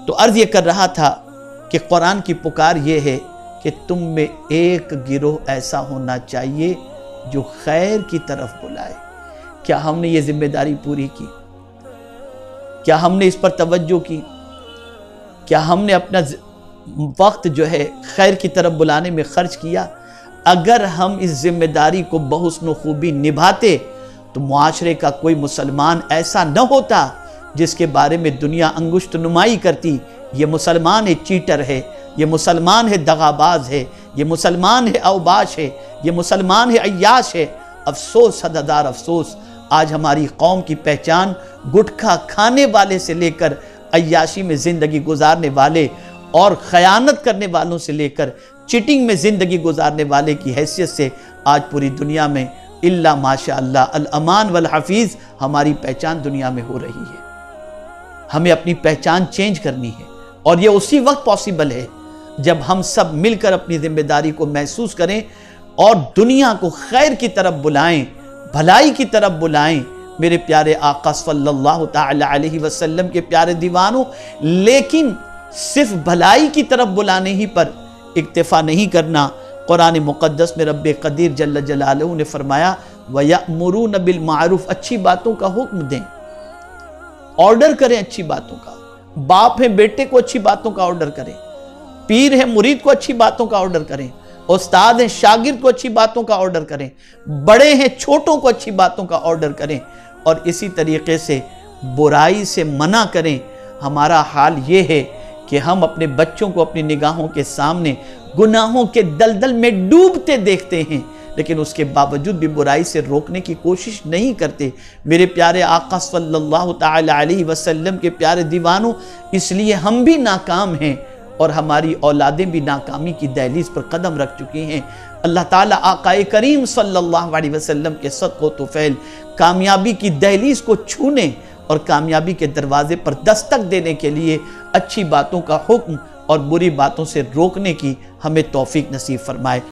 تو عرض یہ کر رہا تھا کہ قرآن کی پکار یہ ہے کہ تم میں ایک گروہ ایسا ہونا چاہیے جو خیر کی طرف بلائے۔ کیا ہم نے یہ ذمہ داری پوری کی؟ کیا ہم نے اس پر توجہ کی؟ کیا ہم نے اپنا وقت جو ہے خیر کی طرف بلانے میں خرچ کیا؟ اگر ہم اس ذمہ داری کو بحسن و خوبی نبھاتے تو معاشرے کا کوئی مسلمان ایسا نہ ہوتا جس کے بارے میں دنیا انگشت نمائی کرتی، یہ مسلمان ہے چیٹر ہے، یہ مسلمان ہے دغاباز ہے، یہ مسلمان ہے اوباش ہے، یہ مسلمان ہے عیاش ہے۔ افسوس حددار افسوس، آج ہماری قوم کی پہچان گٹکھا کھانے والے سے لے کر عیاشی میں زندگی گزارنے والے اور خیانت کرنے والوں سے لے کر چیٹنگ میں زندگی گزارنے والے کی حیثیت سے آج پوری دنیا میں الا ماشاءاللہ الامان والحفیظ ہماری پہچان دنیا میں ہو رہی ہے۔ ہمیں اپنی پہچان چینج کرنی ہے، اور یہ اسی وقت پاسبل ہے جب ہم سب مل کر اپنی ذمہ داری کو محسوس کریں اور دنیا کو خیر کی طرف بلائیں، بھلائی کی طرف بلائیں۔ میرے پیارے آقا صلی اللہ تعالی علیہ وسلم کے پیارے دیوانوں، لیکن صرف بھلائی کی طرف بلانے ہی پر اکتفا نہیں کرنا۔ قرآن مقدس میں رب قدیر جل جلالہ نے فرمایا وَيَأْمُرُونَ بِالْمَعْرُوفِ، اچھی باتوں کا حکم دیں، آرڈر کریں اچھی باتوں کا۔ باپ ہیں بیٹے کو اچھی باتوں کا آرڈر کریں، پیر ہیں مرید کو اچھی باتوں کا آرڈر کریں، استاد ہیں شاگرد کو اچھی باتوں کا آرڈر کریں، بڑے ہیں چھوٹوں کو اچھی باتوں کا آرڈر کریں، اور اسی طریقے سے برائی سے منع کریں۔ ہمارا حال یہ ہے کہ ہم اپنے بچوں کو اپنی نگاہوں کے سامنے گناہوں کے دلدل میں ڈوبتے دیکھتے ہیں، لیکن اس کے باوجود بھی برائی سے روکنے کی کوشش نہیں کرتے۔ میرے پیارے آقا صلی اللہ تعالی علیہ وسلم کے پیارے دیوانوں، اس لیے ہم بھی ناکام ہیں اور ہماری اولادیں بھی ناکامی کی دہلیز پر قدم رکھ چکی ہیں۔ اللہ تعالیٰ آقا کریم صلی اللہ علیہ وسلم کے صدق و طفیل کامیابی کی دہلیز کو چھونے اور کامیابی کے دروازے پر دستک دینے کے لیے اچھی باتوں کا حکم اور بری باتوں سے روکنے کی ہمیں توفیق نصیب فرمائے۔